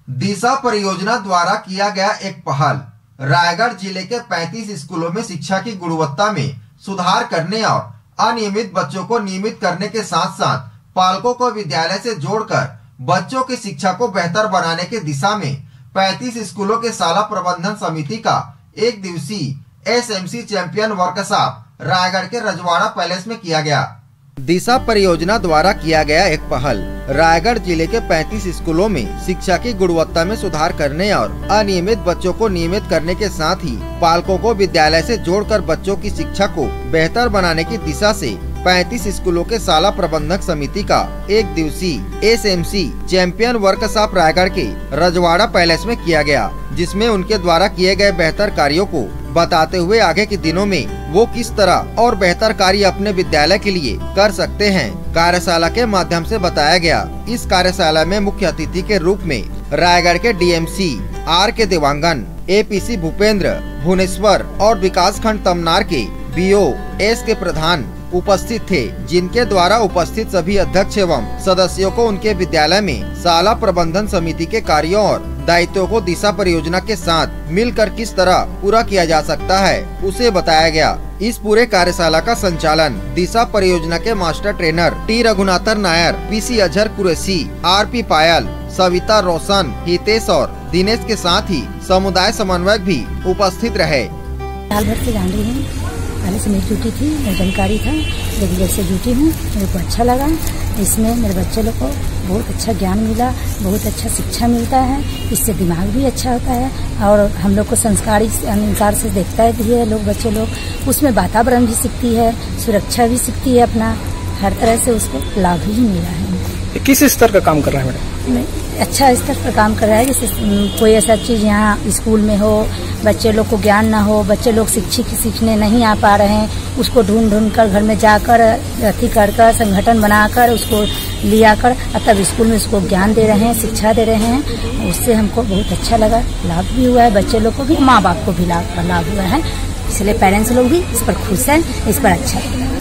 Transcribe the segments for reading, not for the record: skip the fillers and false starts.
दिशा परियोजना द्वारा किया गया एक पहल रायगढ़ जिले के 35 स्कूलों में शिक्षा की गुणवत्ता में सुधार करने और अनियमित बच्चों को नियमित करने के साथ साथ पालकों को विद्यालय से जोड़कर बच्चों की शिक्षा को बेहतर बनाने की दिशा में 35 स्कूलों के शाला प्रबंधन समिति का एक दिवसीय एसएमसी चैंपियन वर्कशॉप रायगढ़ के रजवाड़ा पैलेस में किया गया। दिशा परियोजना द्वारा किया गया एक पहल रायगढ़ जिले के 35 स्कूलों में शिक्षा की गुणवत्ता में सुधार करने और अनियमित बच्चों को नियमित करने के साथ ही पालकों को विद्यालय से जोड़कर बच्चों की शिक्षा को बेहतर बनाने की दिशा से 35 स्कूलों के शाला प्रबंधक समिति का एक दिवसीय एसएमसी चैंपियन वर्कशॉप रायगढ़ के रजवाड़ा पैलेस में किया गया, जिसमें उनके द्वारा किए गए बेहतर कार्यों को बताते हुए आगे के दिनों में वो किस तरह और बेहतर कार्य अपने विद्यालय के लिए कर सकते हैं कार्यशाला के माध्यम से बताया गया। इस कार्यशाला में मुख्य अतिथि के रूप में रायगढ़ के डीएमसी आर के देवांगन, एपीसी भूपेंद्र, भुवनेश्वर और विकास खंड तमनार के बीओ एस के प्रधान उपस्थित थे, जिनके द्वारा उपस्थित सभी अध्यक्ष एवं सदस्यों को उनके विद्यालय में शाला प्रबंधन समिति के कार्यों और दायित्वों को दिशा परियोजना के साथ मिलकर किस तरह पूरा किया जा सकता है उसे बताया गया। इस पूरे कार्यशाला का संचालन दिशा परियोजना के master trainer T Raghunathan Nair, PC Azhar Qureshi, RP Payal, Savita Roshan, Hitesh और दिनेश के साथ ही समुदाय समन्वयक भी उपस्थित रहे। साल भर से जान रही हूँ, पहले से मेरी ड्यूटी थी, मेरी जानकारी था, लेकिन जैसे ड्यूटी हूँ मेरे को अच्छा लगा। इसमें मेरे बच्चे लोग को बहुत अच्छा ज्ञान मिला, बहुत अच्छा शिक्षा मिलता है, इससे दिमाग भी अच्छा होता है और हम लोग को संस्कारी अनुसार से देखता है लोग, बच्चे लोग उसमें वातावरण भी सीखती है, सुरक्षा भी सीखती है, अपना हर तरह से उसको लाभ ही मिला है। किस स्तर का काम कर रहा है मैडम? अच्छा स्तर पर काम कर रहा है। जैसे कोई ऐसा चीज यहाँ स्कूल में हो, बच्चे लोग को ज्ञान ना हो, बच्चे लोग सीखने नहीं आ पा रहे हैं, उसको ढूंढ कर घर में जाकर अथी कर संगठन बनाकर उसको लिया कर तब स्कूल में उसको ज्ञान दे रहे हैं, शिक्षा दे रहे हैं। उससे हमको बहुत अच्छा लगा, लाभ भी हुआ है, बच्चे लोग को भी, माँ बाप को भी लाभ हुआ है, इसलिए पेरेंट्स लोग भी इस पर खुश है, इस पर अच्छा लगा।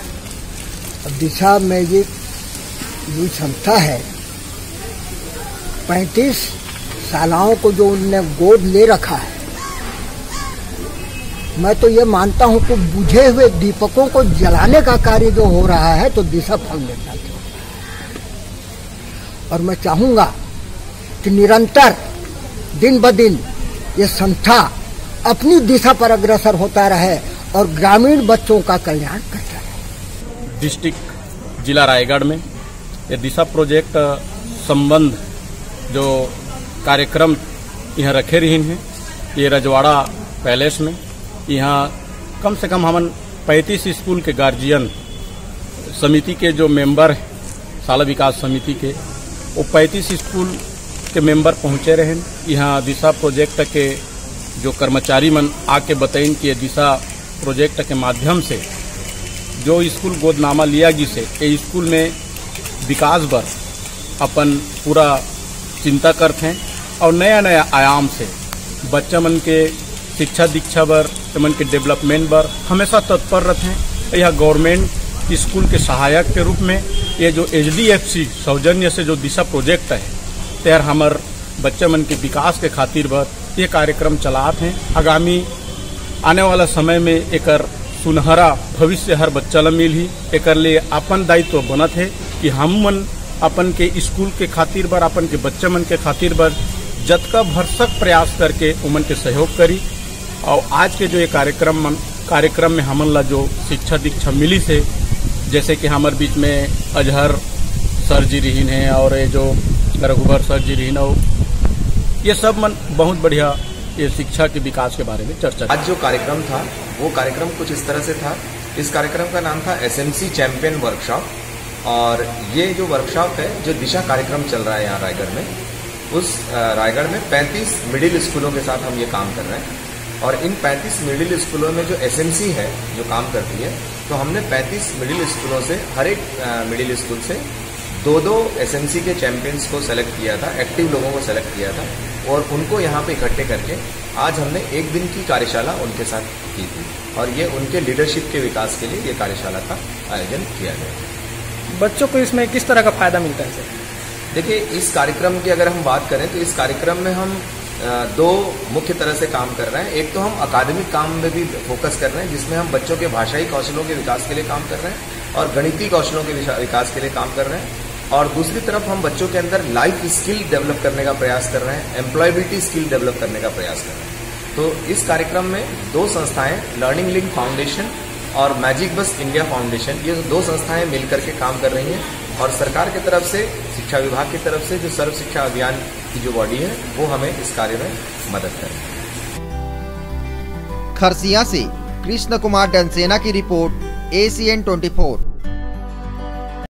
दिशा मैजिक जो संस्था है 35 शालाओं को जो उनने गोद ले रखा है, मैं तो ये मानता हूँ कि बुझे हुए दीपकों को जलाने का कार्य जो हो रहा है तो दिशा फाउंडेशन है। और मैं चाहूंगा कि निरंतर दिन ब दिन ये संस्था अपनी दिशा पर अग्रसर होता रहे और ग्रामीण बच्चों का कल्याण करता रहे। डिस्ट्रिक्ट जिला रायगढ़ में ये दिशा प्रोजेक्ट संबंध जो कार्यक्रम यहाँ रखे रही हैं, ये रजवाड़ा पैलेस में यहाँ कम से कम हमन 35 स्कूल के गार्जियन समिति के जो मेंबर हैं, शाला विकास समिति के, वो 35 स्कूल के मेंबर पहुँचे रहे। यहाँ दिशा प्रोजेक्ट के जो कर्मचारी मन आके बताइन कि ये दिशा प्रोजेक्ट के माध्यम से जो स्कूल गोदनामा लिया जिसे ये स्कूल में विकास बर अपन पूरा चिंता करते हैं और नया नया आयाम से बच्चा मन के शिक्षा दीक्षा बर, मन के डेवलपमेंट बर हमेशा तत्पर रहते हैं। यह गवर्नमेंट स्कूल के सहायक के रूप में ये जो HDFC सौजन्य से जो दिशा प्रोजेक्ट है तेर हमार बच्चा मन के विकास के खातिर बर ये कार्यक्रम चलाते हैं। आगामी आने वाला समय में एकर सुनहरा भविष्य हर बच्चा ला मिलही, एकर लिए अपन दायित्व बनत है कि हम मन अपन के स्कूल के खातिर बर, अपन के बच्चा मन के खातिर बर जतका भरसक प्रयास करके उमन के सहयोग करी। और आज के जो ये कार्यक्रम में हमन ला जो शिक्षा दीक्षा मिली से, जैसे कि हमारे बीच में अजहर सर जी रहीन है और ये जो रघुबर सर जी रहीन, ये सब मन बहुत बढ़िया ये शिक्षा के विकास के बारे में चर्चा। आज जो कार्यक्रम था वो कार्यक्रम कुछ इस तरह से था। इस कार्यक्रम का नाम था एसएमसी चैंपियन वर्कशॉप और ये जो वर्कशॉप है जो दिशा कार्यक्रम चल रहा है यहाँ रायगढ़ में, उस रायगढ़ में 35 मिडिल स्कूलों के साथ हम ये काम कर रहे हैं। और इन 35 मिडिल स्कूलों में जो एसएमसी है जो काम करती है, तो हमने 35 मिडिल स्कूलों से हर एक मिडिल स्कूल से 2-2 एसएमसी के चैंपियंस को सेलेक्ट किया था, एक्टिव लोगों को सेलेक्ट किया था और उनको यहाँ पे इकट्ठे करके आज हमने एक दिन की कार्यशाला उनके साथ की थी और ये उनके लीडरशिप के विकास के लिए ये कार्यशाला का आयोजन किया गया। बच्चों को इसमें किस तरह का फायदा मिलता है सर? देखिए, इस कार्यक्रम की अगर हम बात करें तो इस कार्यक्रम में हम दो मुख्य तरह से काम कर रहे हैं। एक तो हम अकादमिक काम में भी फोकस कर रहे हैं, जिसमें हम बच्चों के भाषाई कौशलों के विकास के लिए काम कर रहे हैं और गणितीय कौशलों के विकास के लिए काम कर रहे हैं। और दूसरी तरफ हम बच्चों के अंदर लाइफ स्किल डेवलप करने का प्रयास कर रहे हैं, एम्प्लॉयबिलिटी स्किल डेवलप करने का प्रयास कर रहे हैं। तो इस कार्यक्रम में दो संस्थाएं, लर्निंग लिंक फाउंडेशन और मैजिक बस इंडिया फाउंडेशन, ये दो संस्थाएं मिलकर के काम कर रही हैं और सरकार की तरफ से, शिक्षा विभाग की तरफ से जो सर्व शिक्षा अभियान की जो बॉडी है वो हमें इस कार्य में मदद करेगी। खरसिया से कृष्ण कुमार डनसेना की रिपोर्ट, ACN 24।